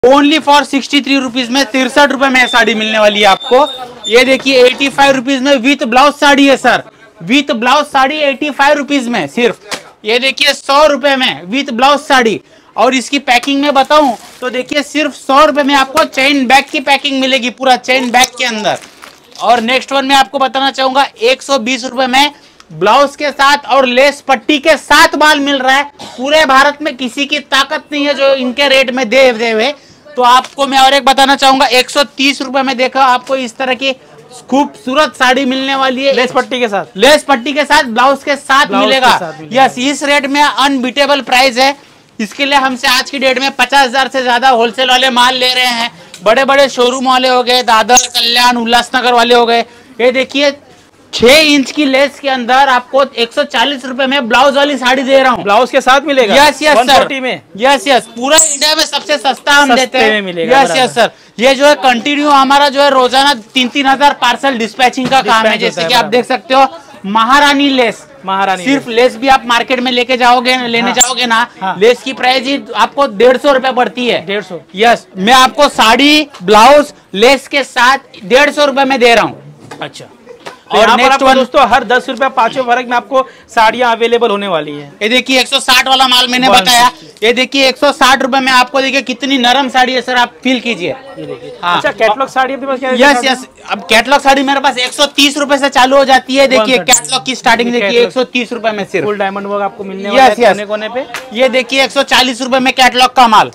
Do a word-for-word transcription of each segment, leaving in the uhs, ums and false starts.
Only for sixty three rupees में तिरसठ रुपए में साड़ी मिलने वाली है आपको। ये देखिए एटी फाइव रुपीज में विथ ब्लाउज साड़ी है sir, with blouse sari eighty five rupees में सिर्फ। ये देखिए सौ रुपए में विथ ब्लाउज साड़ी। और इसकी पैकिंग में बताऊं तो देखिए सिर्फ सौ रुपए में आपको चेन बैग की पैकिंग मिलेगी, पूरा चेन बैग के अंदर। और नेक्स्ट वन में आपको बताना चाहूंगा एक सौ बीस रुपए में ब्लाउज के साथ और लेस पट्टी के साथ माल मिल रहा है। पूरे भारत में किसी की ताकत नहीं है जो इनके रेट में दे दे हुए। तो आपको मैं और एक बताना चाहूंगा एक सौ तीस रुपए में देखा आपको इस तरह की खूबसूरत साड़ी मिलने वाली है, लेस पट्टी के साथ, लेस पट्टी के साथ ब्लाउज के साथ ब्लाउज मिलेगा। यस, इस रेट में अनबीटेबल प्राइस है। इसके लिए हमसे आज की डेट में पचास हजार से ज्यादा होलसेल वाले माल ले रहे हैं। बड़े बड़े शोरूम वाले हो गए, दादर, कल्याण, उल्लासनगर वाले हो गए। ये देखिए छह इंच की लेस के अंदर आपको एक सौ चालीस रुपए में ब्लाउज वाली साड़ी दे रहा हूँ, ब्लाउज के साथ मिलेगा। यस यस सर, में यस यस पूरा इंडिया में सबसे सस्ता हम देते हैं। मिलेगा। यस यस सर, ये जो है कंटिन्यू हमारा जो है रोजाना तीन तीन हजार पार्सल डिस्पैचिंग का काम है। जैसे कि आप देख सकते हो महारानी लेस, महारानी सिर्फ लेस भी आप मार्केट में लेके जाओगे लेने हाँ, जाओगे ना हाँ, लेस की प्राइस ही आपको डेढ़ सौ रुपए पड़ती है। डेढ़ सौ यस, मैं आपको साड़ी ब्लाउज लेस के साथ डेढ़ सौ रुपए में दे रहा हूँ। अच्छा, और नेक्स्ट वन दोस्तों हर दस रुपए पांचों वर्ग में आपको साड़ियां अवेलेबल होने वाली है। ये देखिए एक सौ साठ वाला माल मैंने बताया, ये देखिए एक सौ साठ रुपए में आपको देखिए कितनी नरम साड़ी है सर, आप फील कीजिए। हाँ। अच्छा, कैटलॉग साड़ी आपके पास क्या है? यस यस, अब कैटलॉग साड़ी मेरे पास एक सौ तीस रुपए से चालू हो जाती है। देखिए कैटलॉग की स्टार्टिंग देखिए एक सौ तीस रुपए में सिर्फ फुल डायमंड वर्क आपको मिलने वाला है कोने कोने पे। ये देखिए एक सौ चालीस रुपए में कैटलॉग का माल।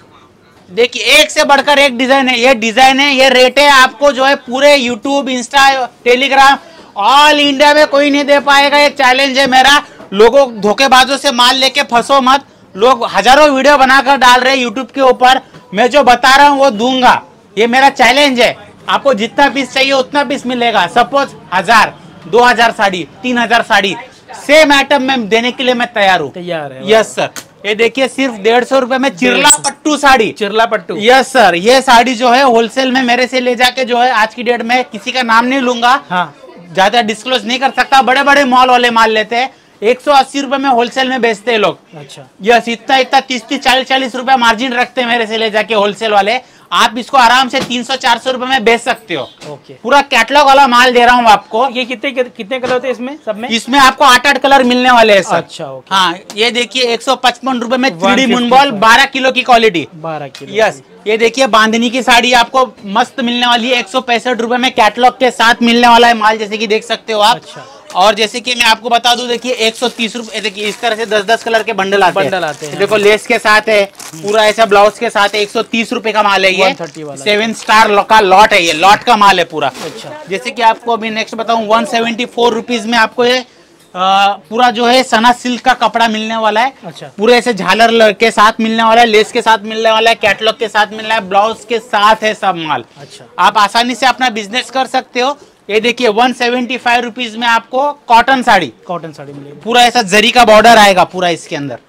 देखिए एक से बढ़कर एक डिजाइन है, ये डिजाइन है, ये रेट है आपको जो है पूरे YouTube, Insta, Telegram all India में कोई नहीं दे पाएगा। ये चैलेंज है मेरा। लोगों धोखेबाजों से माल लेके फंसो मत। लोग हजारों वीडियो बनाकर डाल रहे हैं यूट्यूब के ऊपर, मैं जो बता रहा हूँ वो दूंगा। ये मेरा चैलेंज है। आपको जितना पीस चाहिए उतना पीस मिलेगा। सपोज हजार, दो हजार साड़ी, तीन हजार साड़ी सेम आइटम में देने के लिए मैं तैयार हूँ। तैयार है। यस सर, ये देखिए सिर्फ डेढ़ सौ रुपए में चिरला पट्टू साड़ी, चिरला पट्टू। यस सर, ये साड़ी जो है होलसेल में मेरे से ले जाके जो है आज की डेट में किसी का नाम नहीं लूंगा, हाँ, ज्यादा डिस्क्लोज नहीं कर सकता। बड़े बड़े मॉल वाले माल लेते हैं, एक सौ अस्सी रुपए में होलसेल में बेचते हैं लोग। अच्छा, यस, इतना इतना तीस तीस चालीस चालीस रुपए मार्जिन रखते हैं मेरे से ले जाके होलसेल वाले। आप इसको आराम से तीन सौ चार सौ रुपए में बेच सकते हो। ओके, पूरा कैटलॉग वाला माल दे रहा हूँ आपको। ये कितने कितने कलर होते हैं इसमें? सब में इसमें आपको आठ आठ कलर मिलने वाले हैं सर। अच्छा, ओके। हाँ, ये देखिए एक सौ पचपन रुपए में थ्री डी मुनबॉल बारह किलो की क्वालिटी, बारह किलो। यस, ये देखिए बांधनी की साड़ी आपको मस्त मिलने वाली है, एक सौ पैंसठ रुपए में कैटलॉग के साथ मिलने वाला है माल, जैसे कि देख सकते हो आप। अच्छा। और जैसे कि मैं आपको बता दूं, देखिए एक सौ तीस रुपए, देखिए इस तरह से दस दस कलर के बंडल आते हैं, बंडल आते हैं। देखो लेस के साथ है, पूरा ऐसा ब्लाउज के साथ है। एक सौ तीस रुपए का माल है ये, सेवन स्टार का लॉट है, ये लॉट का माल है पूरा। अच्छा, जैसे कि आपको अभी नेक्स्ट बताऊं वन सेवेंटी फोर रुपीज में आपको ये आ, पूरा जो है सना सिल्क का कपड़ा मिलने वाला है। अच्छा, पूरे ऐसे झालर के साथ मिलने वाला है, लेस के साथ मिलने वाला है, कैटलॉग के साथ मिलना है, ब्लाउज के साथ है सब माल। अच्छा, आप आसानी से अपना बिजनेस कर सकते हो। ये देखिए वन सेवेंटी फाइव रुपीज में आपको कॉटन साड़ी, कॉटन साड़ी मिलेगी, पूरा ऐसा जरी का बॉर्डर आएगा पूरा इसके अंदर।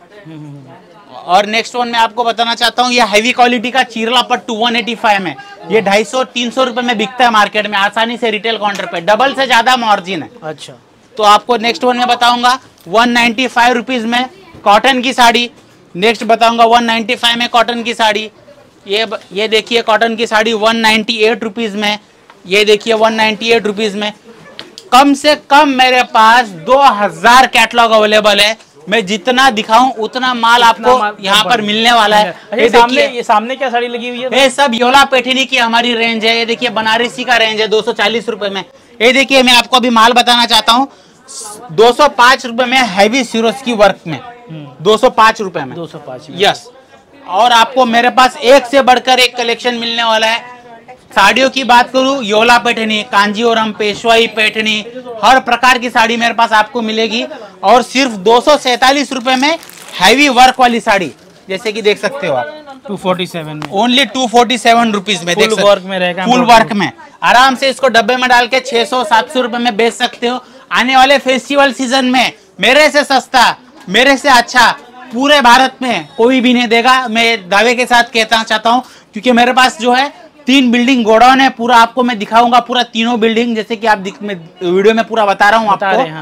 और नेक्स्ट वन में आपको बताना चाहता हूँ, ये हैवी क्वालिटी का Chirala pattu one eighty five में, ये ढाई सौ तीन सौ रुपए में बिकता है मार्केट में आसानी से रिटेल काउंटर पे, डबल से ज्यादा मार्जिन है। अच्छा, तो आपको नेक्स्ट वन में बताऊंगा वन नाइन्टी फाइव रुपीज में कॉटन की साड़ी। नेक्स्ट बताऊंगा वन नाइन्टी फाइव में कॉटन की साड़ी। ये ये देखिए कॉटन की sari one ninety eight rupees में, ये देखिए वन नाइन्टी एट रुपीज में। कम से कम मेरे पास दो हजार कैटलॉग अवेलेबल है। मैं जितना दिखाऊं उतना माल आपको यहाँ पर मिलने वाला है। ये सामने ये सामने क्या साड़ी लगी हुई है? ये सब योला पैठनी की हमारी रेंज है। ये देखिए बनारसी का रेंज है दो सौ चालीस रुपए में। ये देखिए मैं आपको अभी माल बताना चाहता हूँ, दो सौ पांच रुपए में हैवी सिरोस की वर्क में, दो सौ पांच रुपए में, दो सौ पांच, यस। और आपको मेरे पास एक से बढ़कर एक कलेक्शन मिलने वाला है। साड़ियों की बात करूं, योला पैठनी, कांजीवरम, पेशवाई पैठनी, हर प्रकार की साड़ी मेरे पास आपको मिलेगी। और सिर्फ दो सौ सैतालीस रुपए में हैवी वर्क वाली साड़ी, जैसे कि देख सकते हो आप, टू फोर्टी सेवन में, only two forty seven rupees में, फुल वर्क में रहेगा, फुल वर्क में। आराम से इसको डब्बे में डाल के छह सौ सात सौ रुपए में बेच सकते हो। आने वाले फेस्टिवल सीजन में मेरे से सस्ता, मेरे से अच्छा पूरे भारत में कोई भी नहीं देगा, मैं दावे के साथ कहना चाहता हूँ। क्योंकि मेरे पास जो है तीन बिल्डिंग गोडाउन है, पूरा आपको मैं दिखाऊंगा, पूरा तीनों बिल्डिंग, जैसे कि आप वीडियो में पूरा बता रहा हूँ आपको। हाँ।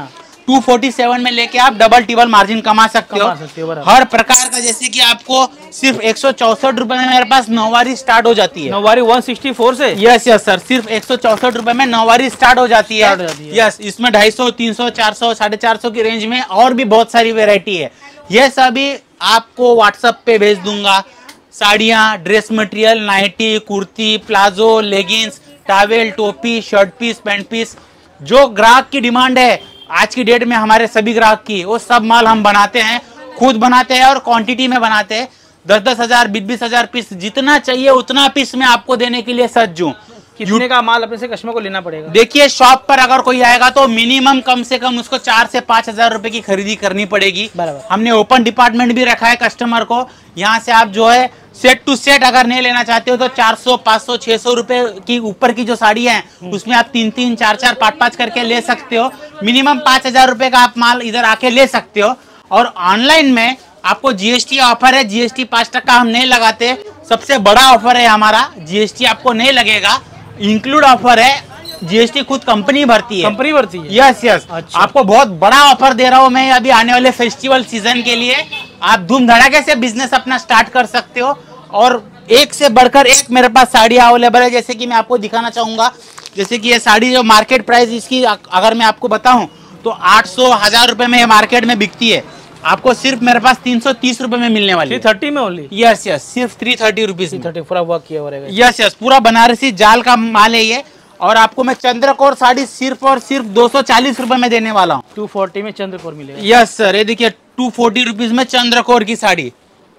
टू फोर्टी सेवन में लेके आप डबल टिबल मार्जिन कमा सकते हो, सकते हो हर प्रकार का। जैसे कि आपको सिर्फ एक सौ चौसठ रुपए में मेरे पास नौवारी स्टार्ट हो जाती है। नौवारी वन सिक्सटी फोर से? यस यस सर, सिर्फ एक सौ चौसठ रुपए में नौवारी स्टार्ट हो जाती है। यस, इसमें ढाई सौ, तीन सौ, चार सौ, साढ़े चार सौ की रेंज में और भी बहुत सारी वेरायटी है। ये सभी आपको व्हाट्सएप पे भेज दूंगा। साड़ियाँ, dress material, nightie, kurti, palazzo, leggings, towel, टोपी, शर्ट पीस, पैंट पीस, जो ग्राहक की डिमांड है आज की डेट में हमारे सभी ग्राहक की, वो सब माल हम बनाते हैं, खुद बनाते हैं और क्वांटिटी में बनाते हैं। दस दस हजार, बीस बीस हजार पीस, जितना चाहिए उतना पीस मैं आपको देने के लिए सज्ज हूँ। कितने का माल अपने से कस्टमर को लेना पड़ेगा? देखिए, शॉप पर अगर कोई आएगा तो मिनिमम कम से कम उसको चार से पांच हजार रुपए की खरीदी करनी पड़ेगी। हमने ओपन डिपार्टमेंट भी रखा है कस्टमर को, यहाँ से आप जो है सेट टू सेट अगर नहीं लेना चाहते हो तो चार सौ, पाँच सौ, छह सौ रुपए की ऊपर की जो साड़ी है उसमें आप तीन तीन, चार चार, पाँच पाँच करके ले सकते हो। मिनिमम पांच हजार रुपए का आप माल इधर आके ले सकते हो। और ऑनलाइन में आपको जीएसटी ऑफर है, जीएसटी पांच टका हम नहीं लगाते, सबसे बड़ा ऑफर है हमारा, जीएसटी आपको नहीं लगेगा, इंक्लूड ऑफर है, जीएसटी खुद कंपनी भरती है। कंपनी भरती है? Yes yes. अच्छा। आपको बहुत बड़ा ऑफर दे रहा हूँ मैं अभी आने वाले फेस्टिवल सीजन के लिए। आप धूम धड़ाके से बिजनेस अपना स्टार्ट कर सकते हो और एक से बढ़कर एक मेरे पास साड़ी अवेलेबल है। जैसे कि मैं आपको दिखाना चाहूंगा, जैसे कि ये साड़ी जो मार्केट प्राइस इसकी अगर मैं आपको बताऊं तो आठ सौ, हजार रुपए में ये मार्केट में बिकती है, आपको सिर्फ मेरे पास तीन सौ तीस रुपए में मिलने वाली है। थ्री थर्टी में ओनली? यस यस, सिर्फ थ्री थर्टी रुपीज में। थर्टी पूरा वर्क किया हुआ रहेगा। यस यस, पूरा बनारसी जाल का माल है ये। और आपको मैं चंद्रकोर साड़ी सिर्फ और सिर्फ दो सौ चालीस रुपए में देने वाला हूँ। टू फोर्टी में चंद्रकोर मिलेगा? यस सर, ये देखिए टू फोर्टी रुपीज में चंद्रकोर की साड़ी।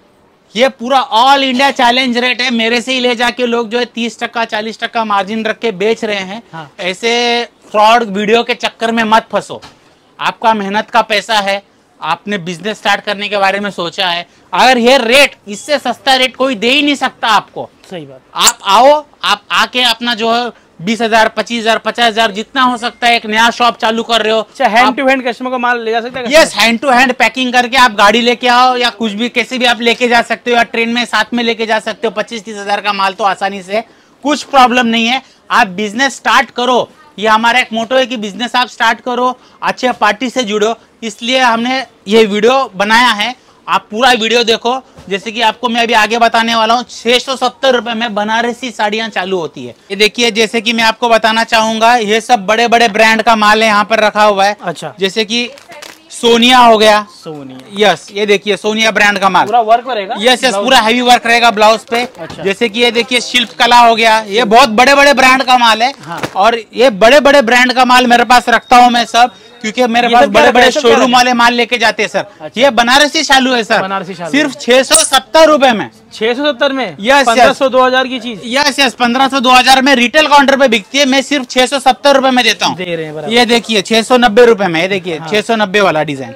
ये पूरा ऑल इंडिया चैलेंज रेट है, मेरे से ही ले जाके लोग जो है तीस टका, चालीस टका मार्जिन रख के बेच रहे हैं। हाँ। ऐसे फ्रॉड वीडियो के चक्कर में मत फंसो। आपका मेहनत का पैसा है, आपने बिजनेस स्टार्ट करने के बारे में सोचा है, अगर ये रेट, इससे सस्ता रेट कोई दे ही नहीं सकता आपको। सही बात। आप आओ, आप आके अपना जो है बीस हजार, पच्चीस हजार, पचास हजार जितना हो सकता है, एक नया शॉप चालू कर रहे हो, हैंड टू हैंड कस्टमर को माल ले जा सकते हैं? Yes, hand to hand packing करके आप गाड़ी लेके आओ या कुछ भी कैसे भी आप लेके जा सकते हो, या ट्रेन में साथ में लेके जा सकते हो। पच्चीस तीस हजार का माल तो आसानी से, कुछ प्रॉब्लम नहीं है। आप बिजनेस स्टार्ट करो, ये हमारा एक मोटो है कि बिजनेस आप स्टार्ट करो, अच्छे पार्टी से जुड़ो, इसलिए हमने ये वीडियो बनाया है। आप पूरा वीडियो देखो। जैसे कि आपको मैं अभी आगे बताने वाला हूँ, छह सौ सत्तर रुपए में बनारसी साड़ियाँ चालू होती है। ये देखिए, जैसे कि मैं आपको बताना चाहूंगा, ये सब बड़े बड़े ब्रांड का माल है यहाँ पर रखा हुआ है। अच्छा। जैसे कि सोनिया हो गया। सोनिया? यस, ये देखिए सोनिया ब्रांड का माल, पूरा वर्क रहेगा? यस यस, पूरा हैवी वर्क रहेगा ब्लाउज पे। अच्छा। जैसे कि ये देखिए शिल्प कला हो गया, ये बहुत बड़े बड़े ब्रांड का माल है। हाँ। और ये बड़े बड़े ब्रांड का माल मेरे पास रखता हूँ मैं सब, क्योंकि मेरे पास बड़े बड़े शोरूम वाले माल लेके जाते हैं सर। अच्छा। ये बनारसी शालू है सर, बनारसी शालू सिर्फ छह सौ सत्तर रुपए में। छह सौ सत्तर में? यस, पंद्रह सौ, दो हजार की चीज। यस यस, पंद्रह सौ, दो हजार में रिटेल काउंटर पे बिकती है, मैं सिर्फ छह सौ सत्तर रुपए में देता हूँ। दे रहे हैं। ये देखिए छह सौ नब्बे रुपए में, ये देखिए छह सौ नब्बे वाला डिजाइन,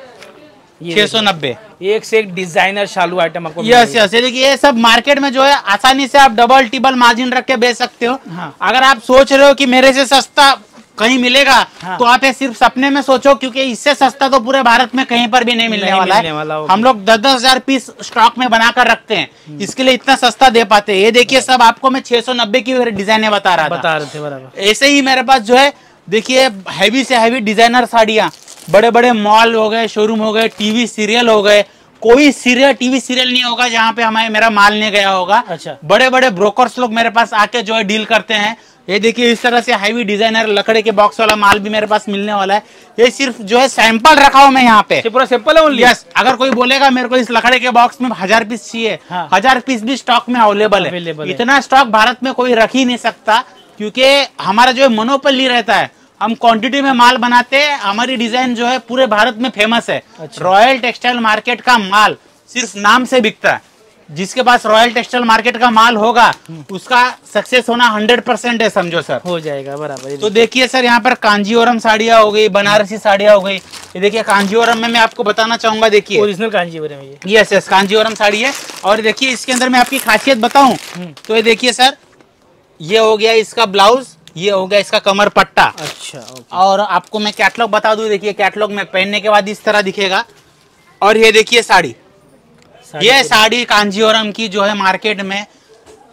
छह सौ नब्बे। एक से एक डिजाइनर शालू आइटम आपको। यस यस, ये देखिए ये सब मार्केट में जो है आसानी से आप डबल टिबल मार्जिन रख के बेच सकते हो। हाँ। अगर आप सोच रहे हो कि मेरे से सस्ता कहीं मिलेगा, हाँ, तो आप ये सिर्फ सपने में सोचो, क्योंकि इससे सस्ता तो पूरे भारत में कहीं पर भी नहीं मिलने नहीं वाला मिलने है वाला हम लोग दस दस हजार पीस स्टॉक में बनाकर रखते हैं, इसके लिए इतना सस्ता दे पाते हैं। ये देखिए सब आपको मैं छह सौ नब्बे की डिजाइने बता रहा था बता रहे थे बराबर। ऐसे ही मेरे पास जो है देखिए हैवी से हैवी डिजाइनर साड़ियाँ, बड़े बड़े मॉल हो गए, शोरूम हो गए, टीवी सीरियल हो गए, कोई सीरियल टीवी सीरियल नहीं होगा जहाँ पे हमारे मेरा माल नहीं गया होगा। अच्छा। बड़े बड़े ब्रोकर्स लोग मेरे पास आके जो है डील करते हैं। ये देखिए इस तरह से हैवी डिजाइनर लकड़े के बॉक्स वाला माल भी मेरे पास मिलने वाला है। ये सिर्फ जो है सैंपल रखा हूँ मैं यहाँ पे, पूरा सैंपल है ओनली। यस, अगर कोई बोलेगा मेरे को इस लकड़े के बॉक्स में हजार पीस चाहिए, हाँ, हजार पीस भी स्टॉक में अवेलेबल है। इतना स्टॉक भारत में कोई रख ही नहीं सकता, क्योंकि हमारा जो है मोनोपोली रहता है, हम क्वांटिटी में माल बनाते हैं, हमारी डिजाइन जो है पूरे भारत में फेमस है। अच्छा। रॉयल टेक्सटाइल मार्केट का माल सिर्फ नाम से बिकता है, जिसके पास रॉयल टेक्सटाइल मार्केट का माल होगा उसका सक्सेस होना हंड्रेड परसेंट है, समझो सर। हो जाएगा बराबर। तो देखिए सर, यहाँ पर कांजीवरम साड़ियाँ हो गई, बनारसी साड़ियाँ हो गई। ये देखिए कांजीवरम में मैं आपको बताना चाहूंगा, देखिए ओरिजिनल कांजीवरम है ये। यस यस, कांजीवरम साड़ी है। और देखिए इसके अंदर मैं आपकी खासियत बताऊं तो ये देखिए सर, ये हो गया इसका ब्लाउज, ये हो गया इसका कमर पट्टा। अच्छा। और आपको मैं कैटलॉग बता दूं, देखिए कैटलॉग में पहनने के बाद इस तरह दिखेगा। और ये देखिए साड़ी, ये साड़ी कांजीवरम की जो है मार्केट में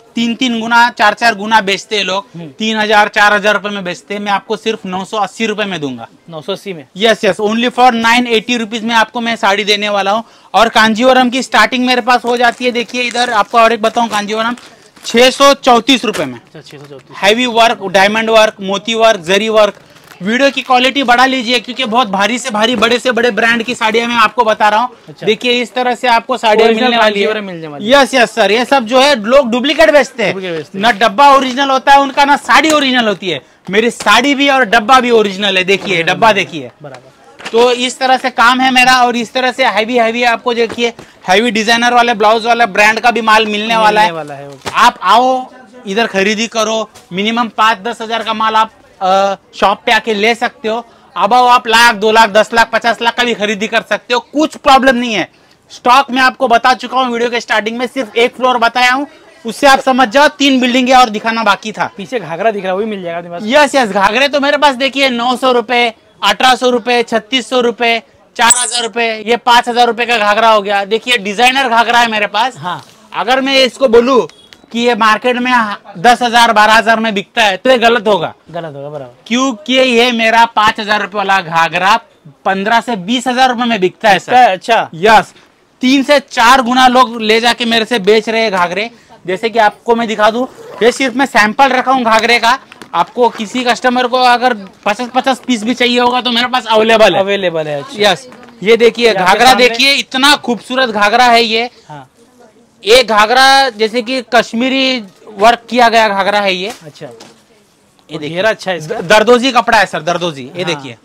तीन तीन गुना चार चार गुना बेचते हैं लोग, तीन हजार चार हजार रुपए में बेचते हैं, मैं आपको सिर्फ नौ सौ अस्सी रुपए में दूंगा। नौ सौ अस्सी में? Yes yes, only for nine eighty rupees में आपको मैं साड़ी देने वाला हूँ। और कांजीवरम की स्टार्टिंग मेरे पास हो जाती है, देखिए इधर आपको और एक बताऊं, कांजीवरम छह सौ चौतीस रुपए में। छह सौ चौतीस। हैवी वर्क, डायमंड वर्क, मोती वर्क, जरी वर्क। वीडियो की क्वालिटी बढ़ा लीजिए क्योंकि बहुत भारी से भारी बड़े से बड़े ब्रांड की साड़ियां मैं आपको बता रहा हूँ। अच्छा। देखिए इस तरह से आपको साड़ियां मिलने वाली है। मिलने वाली। यस यस सर, ये सब जो है लोग डुप्लीकेट बेचते हैं, ना डब्बा ओरिजिनल होता है उनका, ना साड़ी ओरिजिनल होती है। मेरी साड़ी भी और डब्बा भी ओरिजिनल है, देखिए डब्बा देखिए। बराबर। तो इस तरह से काम है मेरा। और इस तरह से हैवी हैवी आपको देखिए हैवी डिजाइनर वाले ब्लाउज वाला ब्रांड का भी माल मिलने वाला है, वाला है। आप आओ इधर खरीदी करो, मिनिमम पाँच दस हजार का माल आप शॉप पे आके ले सकते हो। अब आओ आप लाख दो लाख दस लाख पचास लाख का भी खरीदी कर सकते हो, कुछ प्रॉब्लम नहीं है। स्टॉक में आपको बता चुका हूँ वीडियो के स्टार्टिंग में, सिर्फ एक फ्लोर बताया हूँ, उससे आप समझ जाओ तीन बिल्डिंग और दिखाना बाकी था। पीछे घाघरा दिख रहा है, वो भी मिल जाएगा? यस यस, घाघरे तो मेरे पास देखिए नौ सौ रुपए, अठारह सौ रुपए, छत्तीस सौ रुपए, चार हजार रुपए, ये पांच हजार रुपए का घाघरा हो गया। देखिए डिजाइनर घाघरा है मेरे पास। हाँ, अगर मैं इसको बोलूं कि ये मार्केट में दस हजार बारह हजार में बिकता है तो ये गलत होगा, गलत होगा बराबर। क्योंकि ये मेरा पांच हजार रुपए वाला घाघरा पंद्रह से बीस हजार रुपए में बिकता है सर। अच्छा। यस, तीन से चार गुना लोग ले जाके मेरे से बेच रहे हैं घाघरे। जैसे कि आपको मैं दिखा दूं, ये सिर्फ मैं सैंपल रखा हूँ घाघरे का। आपको किसी कस्टमर को अगर पचास पचास पीस भी चाहिए होगा तो मेरे पास अवेलेबल है, अवेलेबल है। यस, ये देखिए घाघरा, देखिए इतना खूबसूरत घाघरा है ये। हाँ। ये घाघरा जैसे कि कश्मीरी वर्क किया गया घाघरा है ये। अच्छा, ये देखिए अच्छा है, दरदोजी कपड़ा है सर, दरदोजी। ये हाँ। देखिए,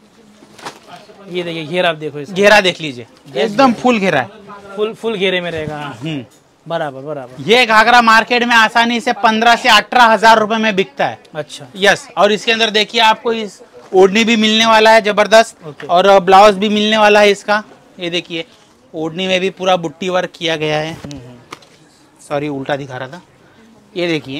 ये देखिए घेरा, आप देखो घेरा देख लीजिए, एकदम फुल घेरा है, फुल फुल घेरे में रहेगा। हम्म, बराबर बराबर। ये घाघरा मार्केट में आसानी से पंद्रह से अठारह हजार रुपए में बिकता है। अच्छा। यस, और इसके अंदर देखिए आपको इस ओढ़नी भी मिलने वाला है जबरदस्त, और ब्लाउज भी मिलने वाला है इसका। ये देखिए ओढ़नी में भी पूरा बुट्टी वर्क किया गया है। सॉरी उल्टा दिखा रहा था। ये देखिए,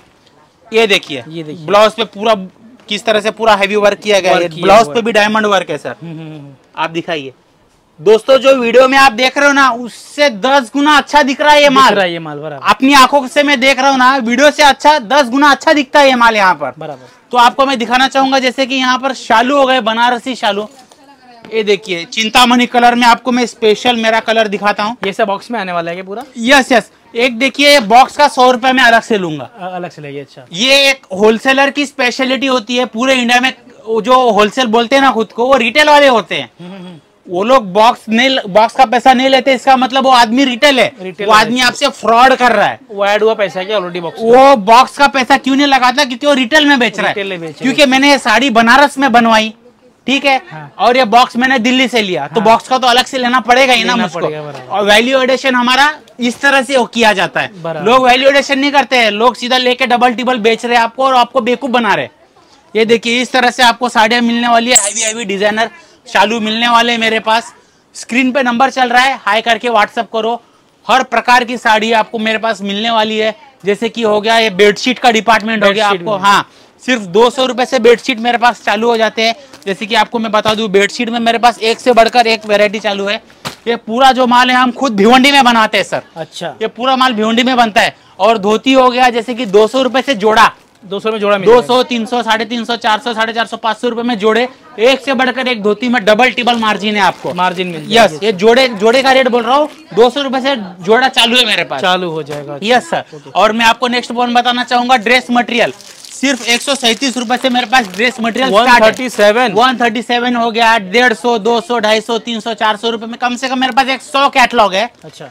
ये देखिए, ये देखिए ब्लाउज पे पूरा किस तरह से पूरा हैवी वर्क किया गया है। ब्लाउज पे भी डायमंड वर्क है सर। आप दिखाइए दोस्तों, जो वीडियो में आप देख रहे हो ना उससे दस गुना अच्छा दिख रहा है ये माल। ये माल बराबर अपनी आंखों से मैं देख रहा हूँ ना, वीडियो से अच्छा दस गुना अच्छा दिखता है ये माल यहाँ पर बराबर। तो आपको मैं दिखाना चाहूंगा, जैसे कि यहाँ पर शालू हो गए, बनारसी शालू। ये देखिए चिंतामणि कलर में आपको मैं स्पेशल मेरा कलर दिखाता हूँ। ये सब बॉक्स में आने वाला है पूरा? यस यस, एक देखिए बॉक्स का सौ रुपए में अलग से लूंगा, अलग से लेंगे। अच्छा, ये एक होलसेलर की स्पेशलिटी होती है। पूरे इंडिया में जो होलसेल बोलते हैं ना खुद को, वो रिटेल वाले होते हैं। वो लोग बॉक्स नहीं, बॉक्स का पैसा नहीं लेते, इसका मतलब वो आदमी रिटेल है, रिटेल वो आदमी आपसे फ्रॉड कर रहा है। वो ऐड हुआ पैसा क्या ऑलरेडी बॉक्स? वो बॉक्स का पैसा क्यों नहीं लगाता? क्योंकि वो रिटेल में बेच रहा है। क्योंकि मैंने ये साड़ी बनारस में बनवाई, ठीक है, हाँ। और ये बॉक्स मैंने दिल्ली से लिया, हाँ। तो बॉक्स का तो अलग से लेना पड़ेगा ही ना मुझको। और वैल्यू एडिशन हमारा इस तरह से किया जाता है। लोग वैल्यू एडिशन नहीं करते हैं, लोग सीधा लेके डबल टिबल बेच रहे हैं आपको और आपको बेवकूफ बना रहे। ये देखिए इस तरह से आपको साड़ियां मिलने वाली है, हैवी हैवी डिजाइनर शालू मिलने वाले मेरे पास। स्क्रीन पे नंबर चल रहा है, हाई करके व्हाट्सअप करो। हर प्रकार की साड़ी आपको मेरे पास मिलने वाली है। जैसे कि हो गया ये बेडशीट का डिपार्टमेंट हो गया आपको, हाँ सिर्फ दो सौ रुपए से बेडशीट मेरे पास चालू हो जाते हैं। जैसे कि आपको मैं बता दूं, बेडशीट में मेरे पास एक से बढ़कर एक वैरायटी चालू है। ये पूरा जो माल है हम खुद भिवंडी में बनाते हैं सर। अच्छा, ये पूरा माल भिवंडी में बनता है। और धोती हो गया जैसे कि दो सौ रुपए से जोड़ा, दो सौ में जोड़ा, दो सौ तीन सौ साढ़े तीन सौ चार सौ साढ़े चार सौ पाँच सौ रुपए में जोड़े। एक से बढ़कर एक धोती में डबल टिबल मार्जिन है आपको, मार्जिन में। यस, ये जोड़े जोड़े का रेट बोल रहा हूँ, दो सौ रुपए से जोड़ा चालू है मेरे पास, चालू हो जाएगा। Yes sir. और मैं आपको नेक्स्ट पॉइंट बताना चाहूंगा, ड्रेस मटेरियल सिर्फ एक सौ सैंतीस रुपए से मेरे पास ड्रेस मटेरियल स्टार्ट है। एक सौ सैंतीस हो गया, डेढ़ सौ, दो सौ, ढाई सौ, तीन सौ, चार सौ रुपए में कम से कम मेरे पास एक सौ कैटलॉग है। अच्छा,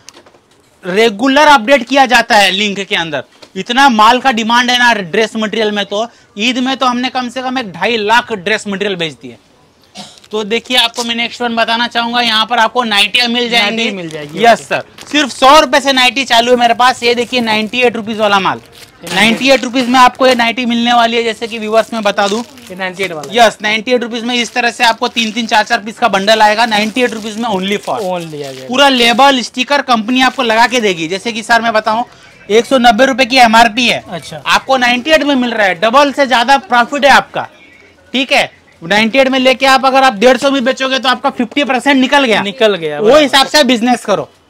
रेगुलर अपडेट किया जाता है लिंक के अंदर। इतना माल का डिमांड है ना ड्रेस मटेरियल में, तो ईद में तो हमने कम से कम एक ढाई लाख ड्रेस मटेरियल बेच दिए। तो देखिए आपको मैं नेक्स्ट वन बताना चाहूंगा, यहाँ पर आपको नाइटियां मिल जाएंगी, मिल जाएगी। यस सर, सिर्फ सौ रुपए से नाइटी चालू है मेरे पास। ये देखिए नाइन्टी एट रुपीज वाला माल, नाइन्टी एट रुपीज में आपको ये नाइटी मिलने वाली है। जैसे कि व्यूअर्स में बता दूं, नाइन्टी एट वाला, यस नाइन्टी एट रुपीज में इस तरह से आपको तीन तीन चार चार पीस का बंडल आएगा। नाइन्टी एट रुपीज में ओनली फॉर ओनली पूरा लेबल स्टिकर कंपनी आपको लगा के देगी। जैसे कि सर मैं बताऊं, एक सौ नब्बे रुपए की एमआरपी है। अच्छा, आपको नाइन्टी एट में मिल रहा है, डबल से ज्यादा प्रॉफिट है आपका। ठीक है, नाइन्टी एट में लेके आप अगर आप डेढ़ सौ में बेचोगे तो आपका फिफ्टी परसेंट निकल गया निकल गया वो हिसाब से बिजनेस करो।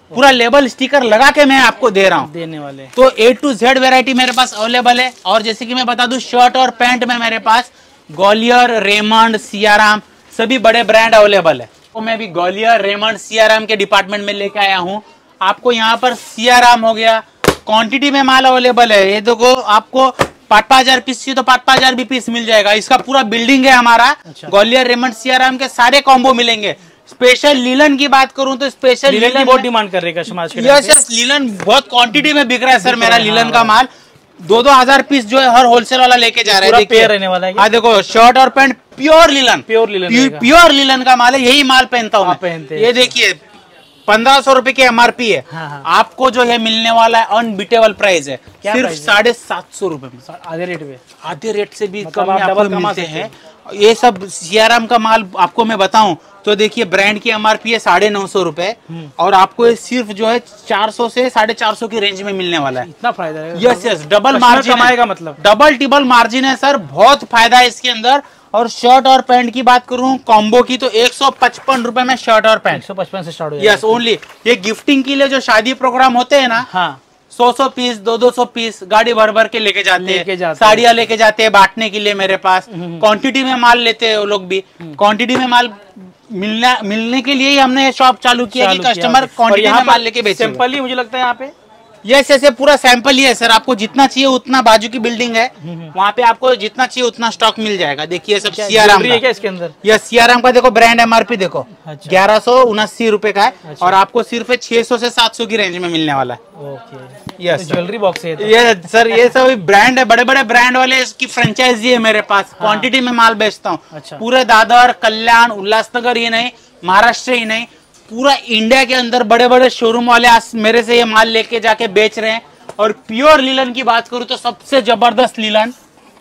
पूरा लेबल स्टिकर लगा के मैं आपको दे रहा हूँ देने वाले। तो ए टू जेड वेरायटी मेरे पास अवेलेबल है। और जैसे कि मैं बता दूं, शर्ट और पैंट में मेरे पास ग्वालियर, रेमंड, सियाराम सभी बड़े ब्रांड अवेलेबल है। तो मैं भी ग्वालियर, रेमंड, सियाराम के डिपार्टमेंट में लेके आया हूँ। आपको यहाँ पर सियाराम हो गया, क्वांटिटी में माल अवेलेबल है। ये देखो, आपको पाँच पाँच हजार पीस चाहिए तो पाँच पाँच हजार भी पीस मिल जाएगा। इसका पूरा बिल्डिंग है हमारा। अच्छा। ग्वालियर, रेमंड, सियाराम के सारे कॉम्बो मिलेंगे। स्पेशल लीलन की बात करूं तो स्पेशल लीलन की बहुत डिमांड कर रही है कस्टमर। यस यस, लीलन बहुत क्वांटिटी में बिक रहा है सर मेरा लीलन का माल। दो दो हजार पीस जो है हर होलसेल वाला लेके जा रहा है। पेयर रहने वाला है। हाँ देखो, शर्ट और pant pure linen, pure linen, pure linen का माल है। यही माल पहनता हूँ मैं। ये देखिए, पंद्रह सौ रुपए की एमआरपी है। हाँ हाँ। आपको जो है मिलने वाला है अनबीटेबल प्राइस है, सिर्फ साढ़े सात सौ रुपए में। आधे रेट में, आधे रेट से भी कम में आपको मिलते हैं। ये सब सियाराम का माल आपको मैं बताऊं तो देखिए, ब्रांड की एमआरपी है साढ़े नौ सौ रुपए और आपको ये सिर्फ जो है चार सौ से साढ़े चार सौ की रेंज में मिलने वाला है। इतना फायदा है। यस यस, डबल मार्जिन कमाएगा, मतलब डबल टिबल मार्जिन है सर, बहुत फायदा है इसके अंदर। और शर्ट और पैंट की बात करूं कॉम्बो की तो एक सौ पचपन रुपए में शर्ट और पैंट, एक सौ पचपन से स्टार्ट हो जाएगा। Yes only. ये गिफ्टिंग के लिए जो शादी प्रोग्राम होते हैं ना, हाँ, सौ सौ पीस, दो दो सौ पीस गाड़ी भर भर के लेके जाते हैं, साड़ियाँ लेके जाते हैं बांटने के लिए मेरे पास। क्वांटिटी में माल लेते हैं वो लोग भी। क्वांटिटी में माल मिलना मिलने के लिए ही हमने ये शॉप चालू किया कि कस्टमर क्वांटिटी में माल लेके बेचे। सिंपल ही मुझे लगता है यहाँ पे। यस ऐसे पूरा सैंपल ही है सर, आपको जितना चाहिए उतना। बाजू की बिल्डिंग है, वहाँ पे आपको जितना चाहिए उतना स्टॉक मिल जाएगा। देखिए सब सियाराम का क्या इसके अंदर? यस, सियाराम का देखो ब्रांड एमआरपी देखो, ग्यारह सौ उनासी रुपए का है। अच्छा। और आपको सिर्फ छह सौ से सात सौ की रेंज में मिलने वाला है। ओके। यस, ज्वेलरी बॉक्स है ये सर, ये सब ब्रांड है, बड़े बड़े ब्रांड वाले इसकी फ्रेंचाइजी है मेरे पास। क्वांटिटी में माल बेचता हूँ पूरे दादर, कल्याण, उल्लासनगर ही नहीं, महाराष्ट्र ही नहीं, पूरा इंडिया के अंदर बड़े बड़े शोरूम वाले आज मेरे से ये माल लेके जाके बेच रहे हैं। और प्योर लीलन की बात करूं तो सबसे जबरदस्त लीलन,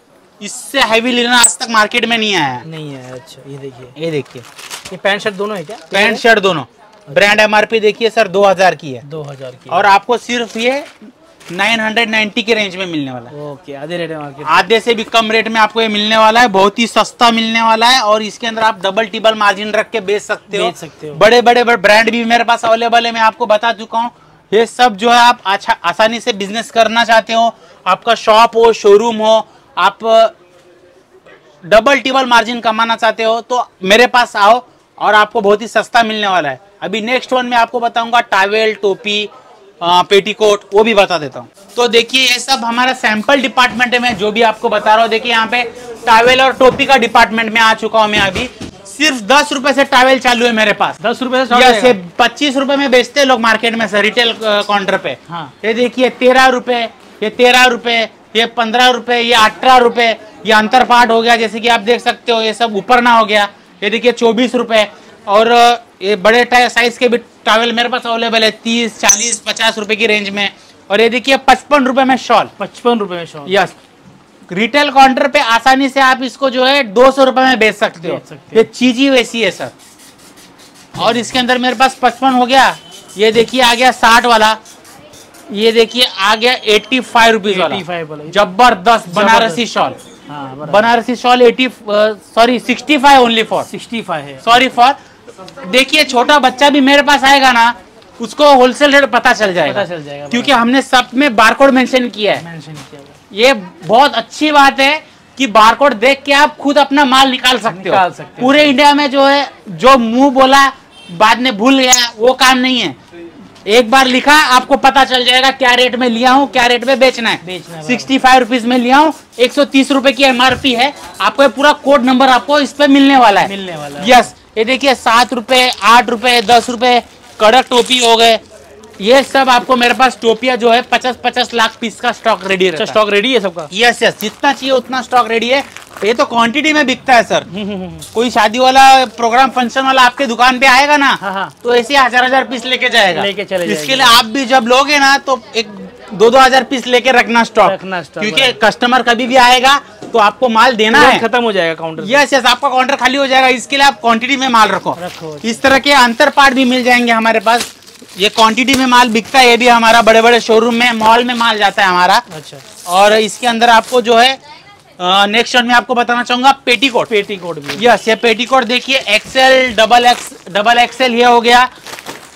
इससे हैवी लीलन आज तक मार्केट में नहीं आया नहीं है। अच्छा, ये देखिए, ये देखिए, ये पैंट शर्ट दोनों है क्या? पैंट शर्ट दोनों। ब्रांड एमआरपी देखिए सर, दो हजार की है। दो हजार की, और आपको सिर्फ ये नाइन हंड्रेड नाइन्टी के रेंज में मिलने वाला है। ओके, आधे रेट में, आधे से भी कम रेट में आपको ये मिलने वाला है। बहुत ही सस्ता मिलने वाला है और इसके अंदर आप डबल टिबल मार्जिन रख के बेच सकते हो, बेच सकते हो। बड़े बड़े ब्रांड भी मेरे पास अवेलेबल है, मैं आपको बता चुका हूँ। ये सब जो है आप अच्छा आसानी से बिजनेस करना चाहते हो, आपका शॉप हो, शोरूम हो, आप डबल टिबल मार्जिन कमाना चाहते हो तो मेरे पास आओ और आपको बहुत ही सस्ता मिलने वाला है। अभी नेक्स्ट वन में आपको बताऊंगा टावेल, टोपी, पेटीकोट, वो भी बता देता हूँ। तो देखिए, ये सब हमारा सैंपल डिपार्टमेंट है, मैं जो भी आपको बता रहा हूँ। देखिए यहाँ पे टावेल और टोपी का डिपार्टमेंट में आ चुका हूँ मैं अभी। सिर्फ दस रुपए से टावेल चालू है मेरे पास। दस रुपए से पच्चीस रुपए में बेचते हैं लोग मार्केट में सर, रिटेल काउंटर पे। हाँ। ये देखिए तेरह रुपए, ये तेरह रुपए, ये पंद्रह रुपए, ये अठारह रुपए, ये अंतर पार्ट हो गया जैसे कि आप देख सकते हो। ये सब ऊपर ना हो गया। ये देखिए चौबीस रुपए। और ये बड़े साइज के भी टावल मेरे पास अवेलेबल है, तीस, चालीस, पचास रुपए की रेंज में। और ये देखिए पचपन रुपए में शॉल, पचपन रुपए में शॉल। यस, रिटेल काउंटर पे आसानी से आप इसको जो है दो सौ रुपए में बेच सकते हो। ये चीज ही वैसी है सर। और इसके अंदर मेरे पास पचपन हो गया। ये देखिए आ गया साठ वाला। ये देखिए आ गया एट्टी फाइव रुपीज वाला, जबरदस्त Banarasi shawl. Banarasi shawl eighty sorry sixty five only for sixty five है, सॉरी फॉर। देखिए छोटा बच्चा भी मेरे पास आएगा ना, उसको होलसेल रेट पता चल जाएगा, पता चल जाएगा क्योंकि हमने सब में बारकोड मेंशन किया है। मेंशन किया है। ये बहुत अच्छी बात है कि बारकोड देख के आप खुद अपना माल निकाल सकते निकाल हो सकते पूरे इंडिया में। जो है जो मुंह बोला बाद में भूल गया, वो काम नहीं है। एक बार लिखा आपको पता चल जाएगा क्या रेट में लिया हूँ, क्या रेट में बेचना है। बेचना सिक्सटी फाइव रुपीज में लिया हूँ, एक सौ तीस रुपए की एमआरपी है। आपको पूरा कोड नंबर आपको इस पे मिलने वाला है, मिलने वाला है। यस, ये देखिए सात रुपए, आठ रुपए, दस रुपए कड़क टोपी हो गए। ये सब आपको मेरे पास टोपिया जो है पचास पचास लाख पीस का स्टॉक रेडी है। स्टॉक रेडी है सबका? यस यस, जितना चाहिए उतना स्टॉक रेडी है। ये तो क्वांटिटी में बिकता है सर। कोई शादी वाला प्रोग्राम फंक्शन वाला आपके दुकान पे आएगा ना, हाँ। तो ऐसे हजार हजार पीस लेके जाएगा, लेके चले इसके लिए आप भी जब लोगे ना तो एक दो दो हजार पीस लेके रखना स्टॉक, रखना स्टॉक, क्योंकि कस्टमर कभी भी आएगा तो आपको माल देना है, खत्म हो जाएगा काउंटर। यस यस, आपका काउंटर खाली हो जाएगा। इसके लिए आप क्वांटिटी में माल रखो, रखो। इस तरह के अंतर पार्ट भी मिल जाएंगे हमारे पास। ये क्वांटिटी में माल बिकता है, ये भी हमारा बड़े बड़े शोरूम में, मॉल में माल जाता है हमारा। अच्छा। और इसके अंदर आपको जो है नेक्स्ट वन में आपको बताना चाहूंगा पेटीकोट। पेटीकोट भी, यस, ये पेटीकोट देखिए XL, double X, double XL ये हो गया।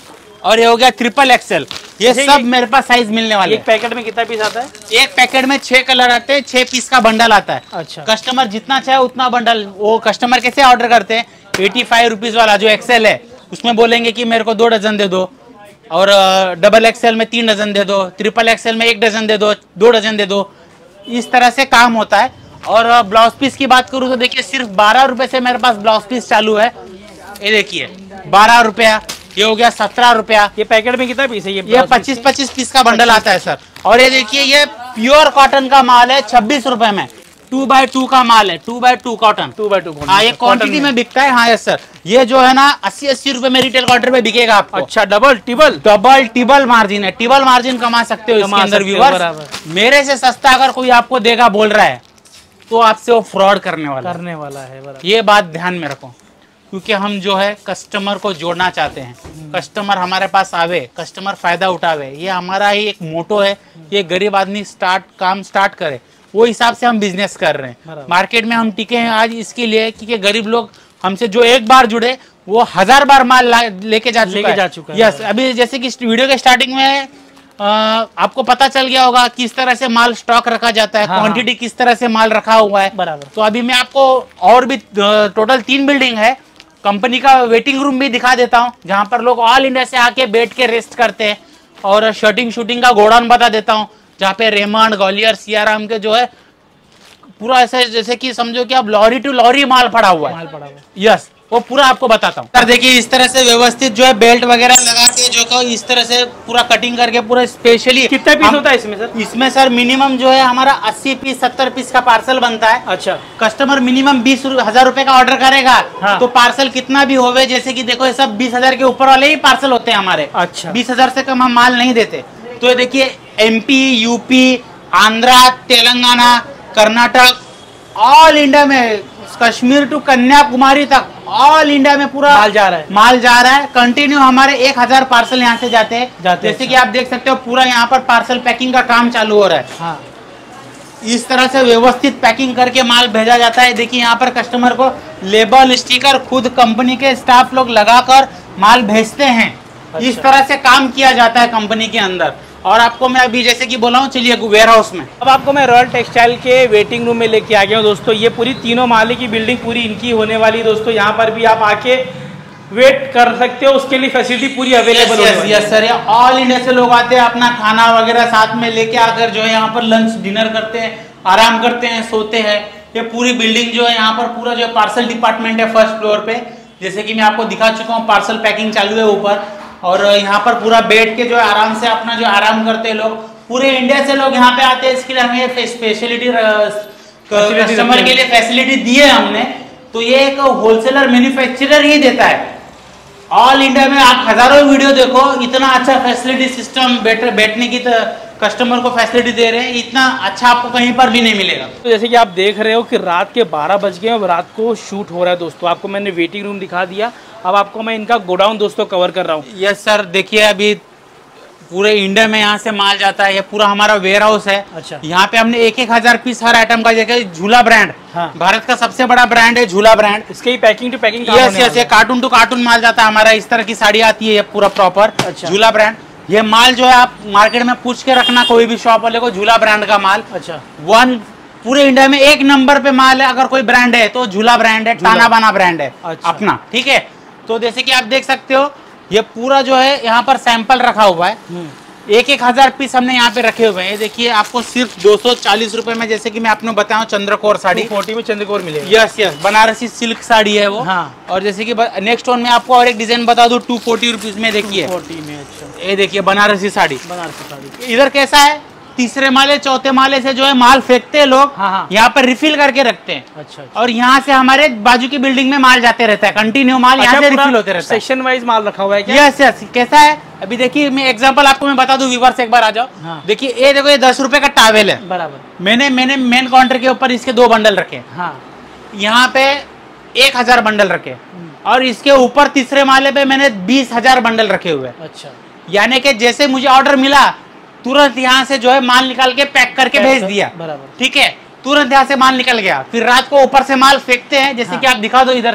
और ये हो गया ट्रिपल एक्सएल। ये सब मेरे पास साइज मिलने वाले। एक पैकेट में कितना पीस आता है? एक पैकेट में छह कलर आते हैं, छह पीस का बंडल आता है। अच्छा। कस्टमर जितना चाहे उतना बंडल, वो कस्टमर कैसे ऑर्डर करते हैं, एटी फाइव रुपीज वाला जो एक्सएल है उसमें बोलेंगे कि मेरे को दो डजन दे दो, और डबल एक्सएल में तीन डजन दे दो, ट्रिपल एक्सएल में एक डजन दे दो, दो डजन दे दो, इस तरह से काम होता है। और ब्लाउज पीस की बात करूँ तो देखिए सिर्फ बारह रुपए से मेरे पास ब्लाउज पीस चालू है। ये देखिए बारह रुपया, ये हो गया सत्रह रुपया। ये पैकेट में कितना पीस है? ये ये पच्चीस पच्चीस पीस का बंडल आता है सर। और ये देखिए ये प्योर कॉटन का माल है, छब्बीस रुपए में। टू बाय टू का माल है, two by two cotton, two by two. हाँ, ये क्वांटिटी में बिकता है। हाँ यस सर, ये जो है ना अस्सी अस्सी रुपए में रिटेल काउंटर पे बिकेगा आपको। अच्छा, double triple double triple margin है, टिबल मार्जिन कमा सकते हो इसके अंदर व्यूअर्स। मेरे से सस्ता अगर कोई आपको देगा बोल रहा है तो आपसे वो फ्रॉड करने वाला करने वाला है। ये बात ध्यान में रखो, क्योंकि हम जो है कस्टमर को जोड़ना चाहते हैं, कस्टमर हमारे पास आवे, कस्टमर फायदा उठावे, ये हमारा ही एक मोटो है। ये गरीब आदमी स्टार्ट काम स्टार्ट करे, वो हिसाब से हम बिजनेस कर रहे हैं। मार्केट में हम टिके हैं आज इसके लिए क्योंकि गरीब लोग हमसे जो एक बार जुड़े वो हजार बार माल लेके जा चुका है। जा चुका है। यस, अभी जैसे कि वीडियो के स्टार्टिंग में आ, आपको पता चल गया होगा किस तरह से माल स्टॉक रखा जाता है, क्वांटिटी हाँ, किस तरह से माल रखा हुआ है। बराबर। तो अभी मैं आपको और भी टोटल तीन बिल्डिंग है, कंपनी का वेटिंग रूम भी दिखा देता हूँ जहाँ पर लोग ऑल इंडिया से आके बैठ के रेस्ट करते हैं, और शर्टिंग शूटिंग का गोडाउन बता देता हूँ जहाँ पे रेमंड, ग्वालियर, सियाराम के जो है पूरा ऐसे जैसे कि समझो कि आप लॉरी टू लॉरी माल पड़ा हुआ है। माल पड़ा हुआ है। यस, वो पूरा आपको बताता हूँ सर। देखिए इस तरह से व्यवस्थित जो है बेल्ट वगैरह लगा के जो को इस तरह से पूरा कटिंग करके पूरा स्पेशली। कितना पीस होता है इसमें सर? इसमें सर मिनिमम जो है हमारा अस्सी पीस सत्तर पीस का पार्सल बनता है। अच्छा। कस्टमर मिनिमम बीस हजार रुपए का ऑर्डर करेगा हाँ। तो पार्सल कितना भी होवे, जैसे कि देखो ये सब बीस हजार के ऊपर वाले ही पार्सल होते हैं हमारे। अच्छा। बीस हजार से कम हम माल नहीं देते। तो ये देखिए MP, UP, Andhra, Telangana, Karnataka, all India में, कश्मीर टू कन्याकुमारी तक ऑल इंडिया में पूरा माल जा रहा है। माल जा रहा है कंटिन्यू। हमारे एक हजार पार्सल यहाँ से जाते हैं। जाते जैसे कि आप देख सकते हो पूरा यहाँ पर पार्सल पैकिंग का काम चालू हो रहा है। हाँ। इस तरह से व्यवस्थित पैकिंग करके माल भेजा जाता है। देखिए यहाँ पर कस्टमर को लेबल, स्टिकर खुद कंपनी के स्टाफ लोग लगाकर माल भेजते हैं। अच्छा। इस तरह से काम किया जाता है कंपनी के अंदर। और आपको मैं अभी जैसे कि बोला हूँ, चलिए वेयर हाउस में। अब आपको मैं रॉयल टेक्सटाइल के वेटिंग रूम में लेके आ गया हूँ दोस्तों। ये पूरी तीनों माले की बिल्डिंग पूरी इनकी होने वाली है दोस्तों। यहाँ पर भी आप आके वेट कर सकते हो, उसके लिए फैसिलिटी पूरी अवेलेबल है। यस सर, ऑल इंडिया से लोग आते हैं, अपना खाना वगैरह साथ में लेके आकर जो है यहाँ पर लंच डिनर करते हैं, आराम करते हैं, सोते हैं। ये पूरी बिल्डिंग जो है यहाँ पर पूरा जो पार्सल डिपार्टमेंट है फर्स्ट फ्लोर पे, जैसे कि मैं आपको दिखा चुका हूँ। पार्सल पैकिंग चालू है ऊपर, और यहाँ पर पूरा बैठ के जो है आराम से अपना जो आराम करते हैं लोग। पूरे इंडिया से लोग यहाँ पे आते हैं, इसके लिए हमें स्पेशलिटी कस्टमर के लिए फैसिलिटी दी है हमने। तो ये एक होलसेलर मैन्युफैक्चरर ही देता है। ऑल इंडिया में आप हजारों वीडियो देखो, इतना अच्छा फैसिलिटी सिस्टम बैठ बैठने की कस्टमर को फैसिलिटी दे रहे हैं, इतना अच्छा आपको कहीं पर भी नहीं मिलेगा। तो जैसे कि आप देख रहे हो कि रात के बारह बज गए, अब रात को शूट हो रहा है दोस्तों। आपको मैंने वेटिंग रूम दिखा दिया, अब आपको मैं इनका गोडाउन दोस्तों कवर कर रहा हूँ। यस सर, देखिए अभी पूरे इंडिया में यहाँ से माल जाता है। ये पूरा हमारा वेयर हाउस है। अच्छा। यहाँ पे हमने एक एक हजार पीस हर आइटम का, जैसे झूला ब्रांड, हाँ। भारत का सबसे बड़ा ब्रांड है झूला ब्रांड। इसके ही packing to packing yes yes, ये कार्टून टू कार्टून माल जाता है हमारा। इस तरह की साड़ी आती है ये पूरा प्रॉपर। अच्छा। झूला ब्रांड, ये माल जो है आप मार्केट में पूछ के रखना कोई भी शॉप वाले को, झूला ब्रांड का माल। अच्छा। वन पूरे इंडिया में एक नंबर पे माल है, अगर कोई ब्रांड है तो झूला ब्रांड है, टाना बाना ब्रांड है। अच्छा। अपना, ठीक है। तो जैसे कि आप देख सकते हो ये पूरा जो है यहाँ पर सैंपल रखा हुआ है। एक एक हजार पीस हमने यहाँ पे रखे हुए हैं। देखिए आपको सिर्फ दो सौ चालीस रुपए में, जैसे कि मैं आपने बताया, चंद्रकोर साड़ी फोर्टी में चंद्रकोर मिलेगा। Yes yes, Banarasi silk sari है वो। हाँ। और जैसे कि नेक्स्ट वन में आपको और एक डिजाइन बता दूं, टू फोर्टी रुपीज में। देखिए फोर्टी में। अच्छा। ये देखिए बनारसी साड़ी। बनारसी साड़ी इधर कैसा है, तीसरे माले चौथे माले से जो है माल फेंकते हैं लोग। हाँ हाँ। यहाँ पर रिफिल करके रखते हैं। अच्छा, अच्छा। और यहाँ से हमारे बाजू की बिल्डिंग में माल जाते रहता है, कंटिन्यू माल यहाँ से रिफिल होते रहता है। सेक्शन वाइज माल रखा हुआ है क्या? Yes yes. कैसा है, अभी देखिए मैं एग्जांपल आपको मैं बता दूं, व्यूअर्स एक बार आ जाओ। हाँ। देखिए ये देखो, ये दस रुपए का टावेल है। बराबर। मैंने मैंने मेन काउंटर के ऊपर इसके दो बंडल रखे। हाँ। यहाँ पे एक हजार बंडल रखे, और इसके ऊपर तीसरे माले पे मैंने बीस हजार बंडल रखे हुए। अच्छा। यानी कि जैसे मुझे ऑर्डर मिला तुरंत यहाँ से जो है माल निकाल के पैक करके भेज दिया। बराबर। ठीक है, तुरंत यहाँ से माल निकल गया। फिर रात को ऊपर से माल फेंकते हैं, जैसे हाँ। कि आप दिखा दो इधर से,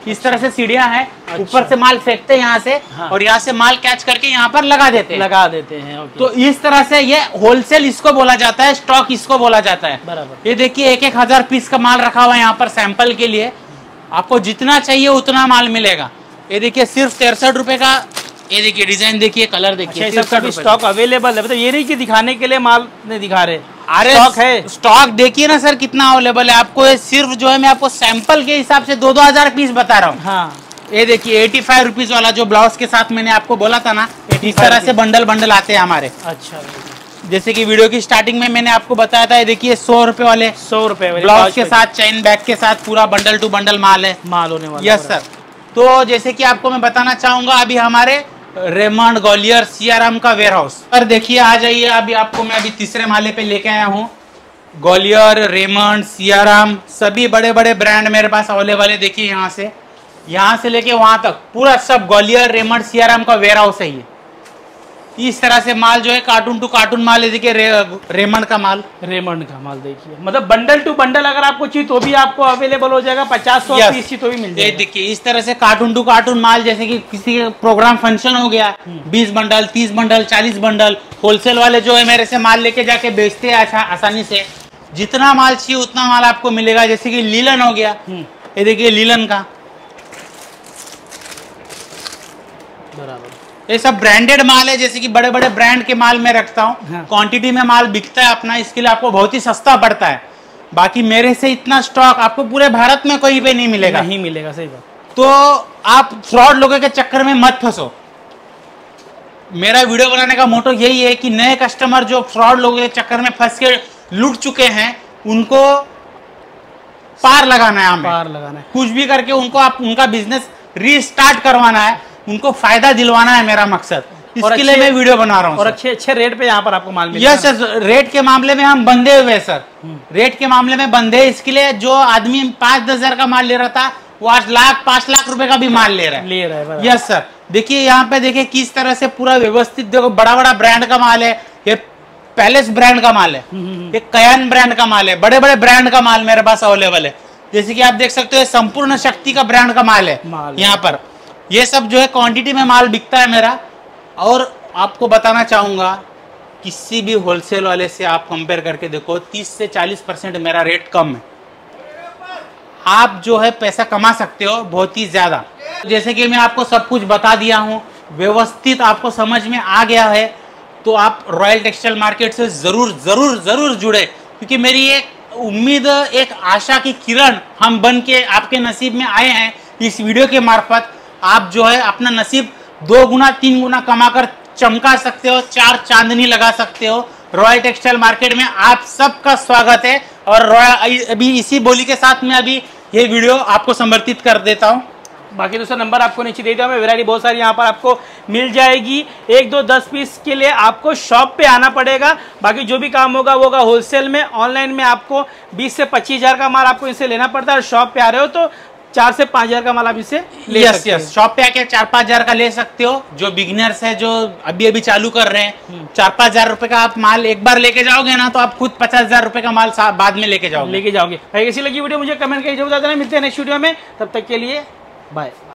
इस तरह से सीढ़ियां हैं। अच्छा। ऊपर से माल फेंकते हैं यहाँ से, हाँ। और यहाँ से माल कैच करके यहाँ पर लगा देते हैं लगा देते हैं ओके। तो इस तरह से ये होलसेल इसको बोला जाता है, स्टॉक इसको बोला जाता है। बराबर। ये देखिए एक एक हजार पीस का माल रखा हुआ है यहाँ पर सैंपल के लिए, आपको जितना चाहिए उतना माल मिलेगा। ये देखिए सिर्फ तिरसठ रुपए का, ये देखिए डिजाइन देखिए, कलर देखिए। अच्छा, सब स्टॉक अवेलेबल है, मतलब ये नहीं कि दिखाने के लिए माल नहीं दिखा रहे, अरे स्टॉक है। स्टॉक देखिए ना सर कितना अवेलेबल है आपको। ये सिर्फ जो है मैं आपको सैंपल के हिसाब से दो दो हजार पीस बता रहा हूँ। हाँ। ये देखिए एटी फाइव रुपीज वाला जो ब्लाउज के साथ मैंने आपको बोला था ना, इस तरह से बंडल बंडल आते हैं हमारे। अच्छा, जैसे कि वीडियो की स्टार्टिंग में मैंने आपको बताया था, ये देखिए सौ रुपए वाले, सौ रुपए ब्लाउज के साथ चेन बैग के साथ पूरा बंडल टू बंडल माल है, माल होने वाला। Yes sir. तो जैसे कि आपको मैं बताना चाहूंगा, अभी हमारे रेमंड, ग्वालियर, सियाराम का वेयर हाउस पर देखिए आ जाइए। अभी आपको मैं अभी तीसरे माले पे लेके आया हूँ। ग्वालियर, रेमंड, सियाराम सभी बड़े बड़े ब्रांड मेरे पास अवेलेबल है। देखिए यहाँ से यहाँ से लेके वहां तक पूरा सब ग्वालियर, रेमंड, सियाराम का वेयर हाउस है ये। इस तरह से माल जो है कार्टून टू कार्टून माल है। देखिए रे, रेमंड का माल, रेमंड का माल देखिए, मतलब बंडल टू बंडल अगर आपको चाहिए तो भी आपको अवेलेबल हो जाएगा। पचास सौ पीस चाहिए तो भी मिल जाएगा। देखिए इस तरह से कार्टून टू कार्टून माल, जैसे कि किसी के प्रोग्राम फंक्शन हो गया, बीस बंडल, तीस बंडल, चालीस बंडल, होलसेल वाले जो है मेरे से माल लेके जाके बेचते हैं अच्छा आसानी से। जितना माल चाहिए उतना माल आपको मिलेगा। जैसे कि लीलन हो गया, ये देखिए लीलन का, बराबर। ये सब ब्रांडेड माल है। जैसे कि बड़े बड़े ब्रांड के माल मैं रखता हूँ, हाँ। क्वांटिटी में माल बिकता है अपना, इसके लिए आपको बहुत ही सस्ता पड़ता है। बाकी मेरे से इतना स्टॉक आपको पूरे भारत में कहीं पे नहीं मिलेगा, नहीं मिलेगा, सही बात। तो आप फ्रॉड लोगों के चक्कर में मत फंसो। मेरा वीडियो बनाने का मोटो यही है कि नए कस्टमर जो फ्रॉड लोगों के चक्कर में फंस के लूट चुके हैं, उनको पार लगाना है हमें, पार लगाना है। कुछ भी करके उनको आप उनका बिजनेस रीस्टार्ट करवाना है, उनको फायदा दिलवाना है मेरा मकसद। इसके लिए मैं वीडियो बना रहा हूँ और अच्छे अच्छे रेट पे यहाँ पर आपको माल मिलेगा। यस सर, रेट के मामले में हम बंधे हुए सर, रेट के मामले में बंधे। इसके लिए जो आदमी पाँच दस हजार का माल ले रहा था, वो आज लाख पांच लाख रुपए का भी माल ले रहा है ले रहा है। Yes sir. देखिए यहाँ पे देखिए किस तरह से पूरा व्यवस्थित, देखो बड़ा बड़ा ब्रांड का माल है, ये पैलेस ब्रांड का माल है, ये कयान ब्रांड का माल है, बड़े बड़े ब्रांड का माल मेरे पास अवेलेबल है। जैसे कि आप देख सकते हो संपूर्ण शक्ति का ब्रांड का माल है यहाँ पर। ये सब जो है क्वांटिटी में माल बिकता है मेरा। और आपको बताना चाहूंगा, किसी भी होलसेल वाले से आप कंपेयर करके देखो, तीस से चालीस परसेंट मेरा रेट कम है। आप जो है पैसा कमा सकते हो बहुत ही ज्यादा। जैसे कि मैं आपको सब कुछ बता दिया हूँ, व्यवस्थित आपको समझ में आ गया है, तो आप रॉयल टेक्सटाइल मार्केट से जरूर जरूर जरूर जुड़े, क्योंकि मेरी एक उम्मीद, एक आशा की किरण हम बन के आपके नसीब में आए हैं। इस वीडियो के मार्फत आप जो है अपना नसीब दो गुना तीन गुना कमाकर चमका सकते हो, चार चांदनी लगा सकते हो। रॉयल टेक्सटाइल मार्केट में आप सबका स्वागत है। और रॉयल अभी इसी बोली के साथ में अभी ये वीडियो आपको समर्पित कर देता हूँ। बाकी दोस्तों नंबर आपको नीचे दे दिया मैं, वैरायटी बहुत सारी यहाँ पर आपको मिल जाएगी। एक दो दस पीस के लिए आपको शॉप पे आना पड़ेगा, बाकी जो भी काम होगा वो होगा होलसेल में। ऑनलाइन में आपको बीस से पच्चीस हजार का माल आपको इनसे लेना पड़ता है, और शॉप पे आ रहे हो तो चार से पाँच हजार का माल आप इसे ले यस सकते हैं। यस, शॉप पे आके चार पाँच हजार का ले सकते हो। जो बिगिनर्स है, जो अभी अभी चालू कर रहे हैं, चार पाँच हजार रुपए का आप माल एक बार लेके जाओगे ना, तो आप खुद पचास हजार रुपए का माल बाद में लेके जाओगे लेके जाओगे। भाई कैसी लगी वीडियो मुझे कमेंट करके जरूर बताना। मिलते हैं नेक्स्ट वीडियो में, तब तक के लिए बाय।